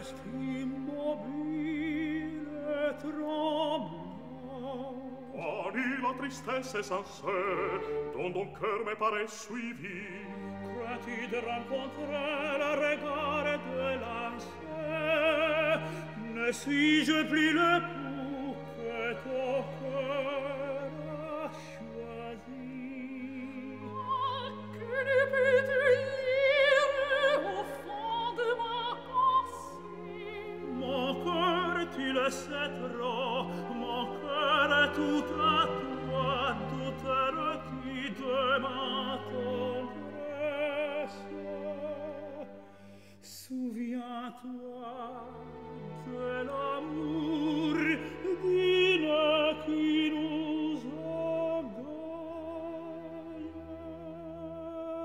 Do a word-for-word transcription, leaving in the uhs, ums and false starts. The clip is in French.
reste immobile, tremblant. Quali la tristesse insensée dont ton cœur me paraît suivi. Crois-tu de rencontrer le regard de l'ancien? Ne suis-je plus le coup que ton cœur a choisi? Ah, que ne peux-tu lire au fond de ma pensée? Mon cœur, tu le sais trop, mon cœur est tout à toi, tout est rôti de ma tendresse. Souviens-toi